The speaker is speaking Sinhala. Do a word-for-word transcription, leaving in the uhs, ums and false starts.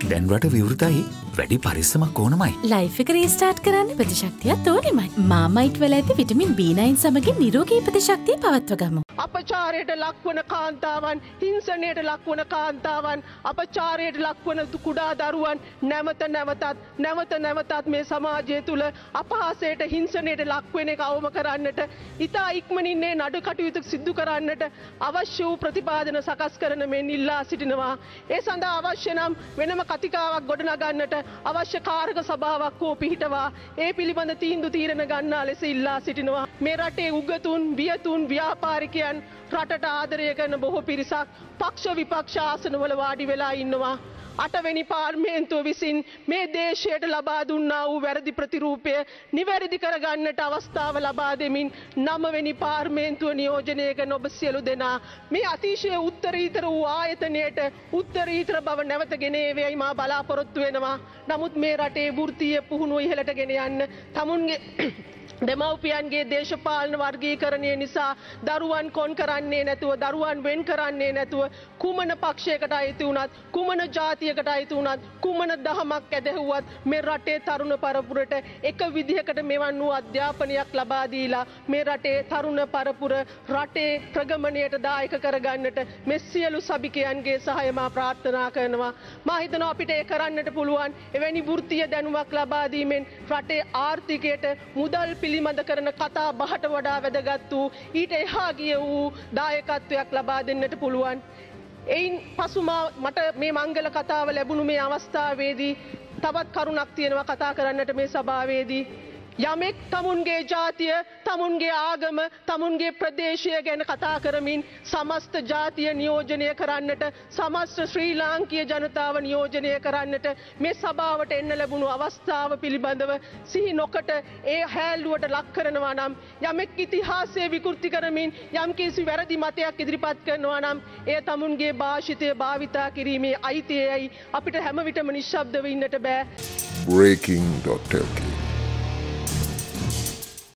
දැන් රට විවෘතයි. වැඩි පරිස්සමක් ඕනමයි. ලයිෆ් එක රීස්ටාර්ට් කරන්න ප්‍රතිශක්තියත් ඕනෙමයි. මාමයිට් වල ඇති විටමින් බී නයින් සමගින් නිරෝගී ප්‍රතිශක්තිය පවත්ව ගමු. අපචාරයට ලක්වන කාන්තාවන්, හිංසනයට ලක්වන කාන්තාවන්, අපචාරයට ලක්වන කුඩා දරුවන් නැවත නැවතත් නැවත නැවතත් මේ සමාජය තුළ අපහාසයට, හිංසනයට ලක්වෙන එක අවම කරන්නට, ඉතා ඉක්මනින් මේ නඩු කටයුතු සිදු කරන්නට අවශ්‍ය වූ ප්‍රතිපාදන සකස් කරන මෙන් ඉල්ලා සිටිනවා. ඒ සඳහා අවශ්‍ය නම් වෙනම කතිකාවක් ගොඩනගන්නට අවශ්‍ය කාරක සභාවක් හෝ පිහිටවා ඒ පිළිබඳ තීන්දුව තීරණ ගන්නා ලෙස ඉල්ලා සිටිනවා. මේ රටේ උගතුන්, වියතුන්, ව්‍යාපාරිකයන්, රටට ආදරය කරන බොහෝ පිරිසක් පක්ෂ විපක්ෂ ආසනවල වාඩි වෙලා ඉන්නවා. අටවැනි පාර්ලිමේන්තුව විසින් මේ දේශයට ලබා දුන්නා වූ වැරදි ප්‍රතිරූපය නිවැරදි කරගන්නට අවස්ථාව ලබා දෙමින් නවවැනි පාර්ලිමේන්තුව නියෝජනය කරන ඔබ සියලු දෙනා මේ අතිශය උත්තරීතර වූ ආයතනයට උත්තරීතර බව නැවත ගෙන ඒවයි මා බලාපොරොත්තු වෙනවා. නමුත් මේ රටේ වෘත්තීය පුහුණුව ඉහළට ගෙන යන්න තමුන්ගේ දෙමව්පියන්ගේ දේශපාලන වර්ගීකරණය නිසා දරුවන් කොන් කරන්නේ නැතුව, දරුවන් වෙන් කරන්නේ නැතුව කුමන පක්ෂයකට අයිති වුණත්, කුමන ජාතියකට අයිති වුණත්, කුමන දහමක් ඇදහුවත් මේ රටේ තරුණ පරපුරට එක විදිහකට මෙවන් වූ අධ්‍යාපනයක් ලබා දීලා මේ රටේ තරුණ පරපුර රටේ ප්‍රගමණයට දායක කරගන්නට මේ සියලු සභිකයන්ගේ සහාය මා ප්‍රාර්ථනා කරනවා. මා හිතනවා අපිට ඒ කරන්නට පුළුවන්. එවැනි වෘත්තීය දැනුමක් ලබා දීමෙන් රටේ ආර්ථිකයට මුදල් පිළිබඳ කරන කතා බහට වඩා වැදගත් වූ ඊට එහා ගිය වූ දායකත්වයක් ලබා දෙන්නට පුළුවන්. එයින් පසු මට මේ මංගල කතාව ලැබුණු මේ අවස්ථාවේදී තවත් කරුණක් තියෙනවා කතා කරන්නට මේ සභාවේදී. යමෙක් තමුන්ගේ ජාතිය, තමුන්ගේ ආගම, තමුන්ගේ ප්‍රදේශය ගැන කතා කරමින් සමස්ත ජාතිය නියෝජනය කරන්නට, සමස්ත ශ්‍රී ලාංකීය ජනතාව නියෝජනය කරන්නට මේ සභාවට එන්න ලැබුණු අවස්ථාව පිළිබඳව සිහි නොකොට ඒ හැල්ලුවට ලක් කරනවා නම්, යමෙක් ඉතිහාසය විකෘති කරමින් යම් කිසි වැරදි මතයක් ඉදිරිපත් කරනවා නම් එය තමුන්ගේ භාෂිතය භාවිතා කිරීමේ අයිතියයි. අපිට හැම විටම නිශ්ශබ්දව ඉන්නට බෑ. breaking dot l k